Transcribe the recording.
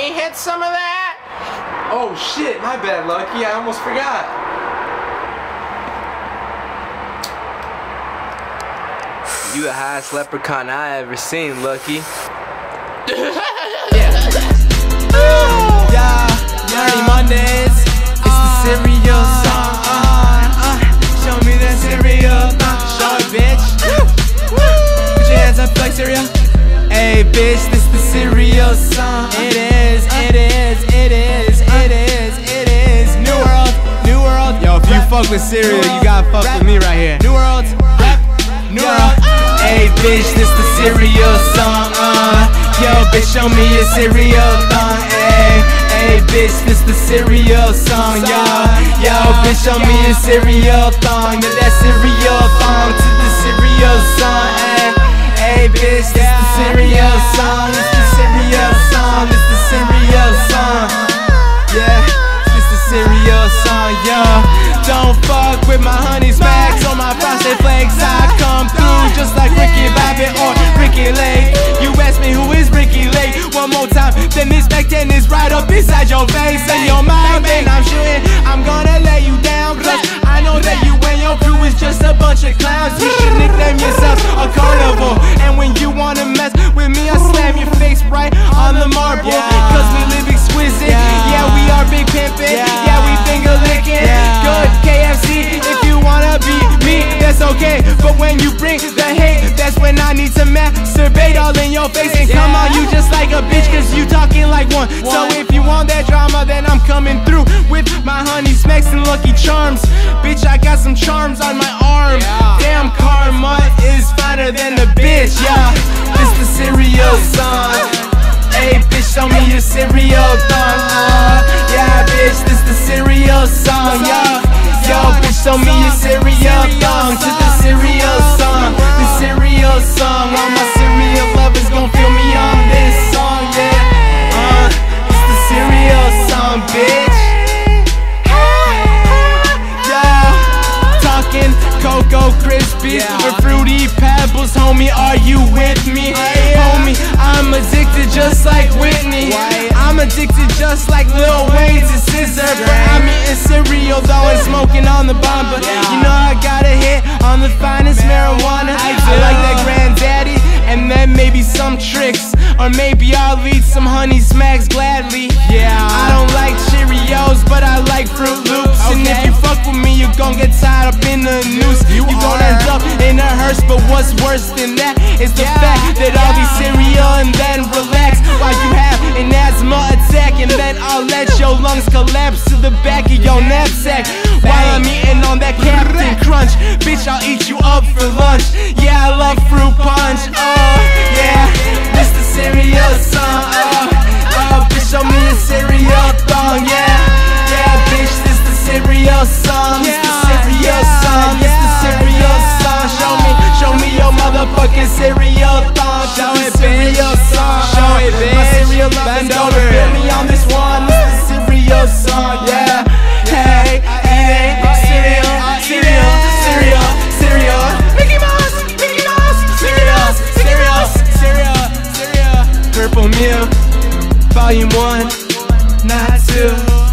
me hit some of that? Oh shit, my bad, Lucky. I almost forgot. You the highest leprechaun I ever seen, Lucky. Dirty Mondays. It's the cereal song. Show me that cereal. Show it, bitch. Put your hands up like cereal. Hey, bitch, this the cereal song. It is, it is, it is, it is, it is. New world, new world. Yo, if you fuck with cereal, you gotta fuck with me right here. New world, rap, new world. Hey, bitch, this the cereal song. Yo, bitch, show me your cereal thong. Hey, bitch, this the cereal song. Yo, bitch, show me your cereal thong. Yeah, that cereal thong to the cereal song. Hey, bitch, this the cereal song. This the cereal song. This the cereal song. Yeah, this the cereal song. Yo, don't fuck with my honey smacks or my frosted flakes. I come through just like Ricky Bobby or Ricky Lake. You ask me who is Ricky Lake one more time, then this back then is right up inside your face and your mouth. And I'm shooting, I'm gonna lay you down, cause I know that you and your crew is just a bunch of clowns. You should nickname yourself a carnival. And when you wanna mess with me, I slam your face right on the marble. Cause we live exquisite, yeah, we are big pimpin', yeah, we finger licking. Good KFC, if you wanna be me, that's okay. But when you bring the hate, that's when I need to masturbate all in your face. And come on, you just like a bitch, cause you talking like one. So if you want that drama, then I'm coming through with my honey smacks and Lucky Charms. Bitch, I got some charms on my arm. Damn, karma is finer than the bitch, yeah. This the cereal song. Hey, bitch, show me your cereal thong. Yeah, bitch, this the cereal song, yeah. Yo, bitch, show me your cereal thong to the cereal song. The cereal song. All my cereal lovers gon' feel me on this song, yeah. It's the cereal song, bitch. Yeah, talking Cocoa Krispies or Fruity Pebbles, homie, are you with me? Homie, I'm addicted just like Whitney. I'm addicted just like Lil Wayne to scissor. But I'm eating cereal though and smoking on the bomb. But you know I got a hit on the finest marijuana. I like that granddaddy and then maybe some tricks. Or maybe I'll eat some honey smacks gladly. I don't like Cheerios, but I like Fruit Loops. And if you fuck with me, you gon' get tied up in the noose. You gon' end up in a hearse. But what's worse than that is the fact that I'll be cereal and then relax while you have an asthma attack. And then I'll let your lungs collapse to the back of your knapsack while I'm eating on that Captain Crunch. Bitch, I'll eat you up for lunch. Yeah, I love fruit punch. Yeah, this the cereal song. Bitch, show me a cereal thong. Yeah, bitch, this the cereal song. This the cereal song. This the cereal song. Show me your motherfucking cereal thong. Show it, cereal song. Show it, bitch. My cereal lovers gonna feel me on this one. This the cereal song. Yeah. Hey, hey, cereal, cereal, cereal, cereal. Mickey Mouse, cereal, cereal, cereal, cereal. Purple Meal, Volume 1, not 2.